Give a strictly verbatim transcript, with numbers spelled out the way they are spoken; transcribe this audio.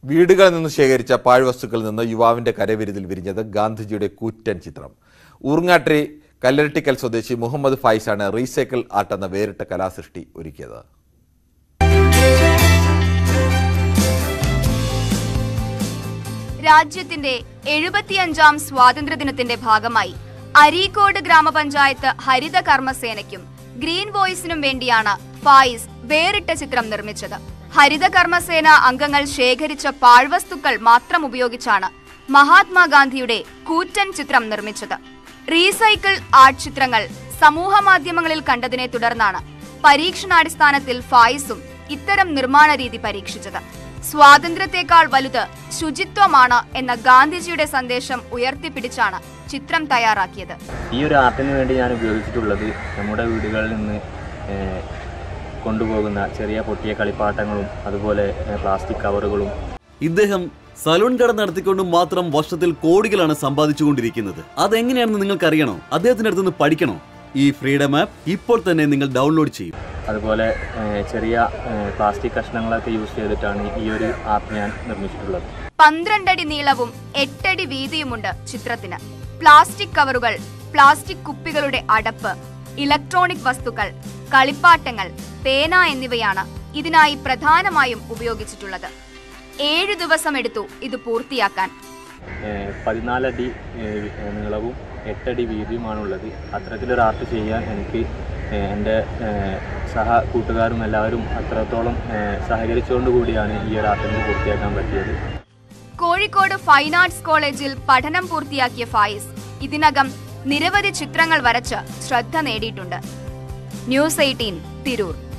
വീടുകളിൽ നിന്ന് ശേഖരിച്ച പാഴ്വസ്തുക്കളിൽ നിന്ന് യുവാവിന്റെ കരവിരുതിൽ വിരിഞ്ഞത് ഗാന്ധിജിയുടെ കൂറ്റൻ ചിത്രം. ഊർങ്ങാട്രി കല്ലരട്ടിക്കൽ സ്വദേശി മുഹമ്മദ് ഫൈസാണ് റീസൈക്കിൾ ആർട്ട് എന്ന വേറിട്ട കലാസൃഷ്ടി ഒരുക്കിയത്. രാജ്യത്തിന്റെ എഴുപത്തിയഞ്ചാം സ്വാതന്ത്ര്യദിനത്തിന്റെ ഭാഗമായി അരീക്കോട് ഗ്രാമപഞ്ചായത്ത് ഹരിത കർമ്മസേനയ്ക്കും ഗ്രീൻ വോയിസിനും വേണ്ടിയാണ് ഫായിസ് വേറിട്ട ചിത്രം നിർമ്മിച്ചത്. ഹരിത കർമ്മസേന അംഗങ്ങൾ ശേഖരിച്ച പാഴ്വസ്തുക്കൾ മാത്രം ഉപയോഗിച്ചാണ് മഹാത്മാഗാന്ധിയുടെ കൂറ്റൻ ചിത്രം നിർമ്മിച്ചത്. റീസൈക്കിൾ ആർട്ട് ചിത്രങ്ങൾ സമൂഹ മാധ്യമങ്ങളിൽ കണ്ടതിനെ തുടർന്നാണ് പരീക്ഷണാടിസ്ഥാനത്തിൽ ഫായിസും ഇത്തരം നിർമ്മാണ രീതി പരീക്ഷിച്ചത്. സ്വാതന്ത്ര്യത്തെക്കാൾ വലുത് ശുചിത്വമാണ് എന്ന ഗാന്ധിജിയുടെ സന്ദേശം ഉയർത്തിപ്പിടിച്ചാണ് ചിത്രം തയ്യാറാക്കിയത്. ഈ ഒരു ആർട്ടിന് വേണ്ടി ഞാൻ ഉപയോഗിച്ചിട്ടുള്ളത് നമ്മുടെ വീടുകളിൽ നിന്ന് കൊണ്ടുപോകുന്ന ചെറിയ പൊട്ടിയ കളിപ്പാട്ടങ്ങളും അതുപോലെ പ്ലാസ്റ്റിക് കവറുകളും. ഇദ്ദേഹം സലൂൺ കട നടത്തിക്കൊണ്ടും മാത്രം വർഷത്തിൽ കോടികളാണ് സമ്പാദിച്ചുകൊണ്ടിരിക്കുന്നത്. അതെങ്ങനെയാണെന്ന് നിങ്ങൾക്ക് അറിയണോ? അദ്ദേഹത്തിന്റെ അടുത്തുനിന്ന് പഠിക്കണോ? ഈ ഫ്രീഡം ആപ്പ് ഇപ്പോൾ തന്നെ നിങ്ങൾ ഡൗൺലോഡ് ചെയ്യും. അതുപോലെ ചെറിയ പ്ലാസ്റ്റിക് കഷ്ണങ്ങളൊക്കെ യൂസ് ചെയ്തിട്ടാണ് ഈ ഒരു ആപ്പ് ഞാൻ നിർമ്മിച്ചിട്ടുള്ളത്. പന്ത്രണ്ടടി നീളവും എട്ടടി വീതിയുമുണ്ട് ചിത്രത്തിന്. പ്ലാസ്റ്റിക് കവറുകൾ, പ്ലാസ്റ്റിക് കുപ്പികളുടെ അടപ്പ്, ഇലക്ട്രോണിക് വസ്തുക്കൾ, കളിപ്പാട്ടങ്ങൾ, പേന എന്നിവയാണ് ഇതിനായി പ്രധാനമായും ഉപയോഗിച്ചിട്ടുള്ളത്. ഏഴു ദിവസം എടുത്തു ഇത് പൂർത്തിയാക്കാൻ. പതിനാലടി നീളവും എട്ടടി വീതിയുമാണുള്ളത്. അത്തരത്തിലൊരു ആർട്ട് ചെയ്യാൻ എനിക്ക് എൻ്റെ സഹ കൂട്ടുകാരും എല്ലാവരും അത്രത്തോളം സഹകരിച്ചുകൊണ്ടുകൂടിയാണ് ഈ ഒരു ആർട്ടിന് പൂർത്തിയാക്കാൻ പറ്റിയത്. കോഴിക്കോട് ഫൈൻ ആർട്സ് കോളേജിൽ പഠനം പൂർത്തിയാക്കിയ ഫായിസ് ഇതിനകം നിരവധി ചിത്രങ്ങൾ വരച്ച് ശ്രദ്ധ നേടിയിട്ടുണ്ട്. News Eighteen Tirur.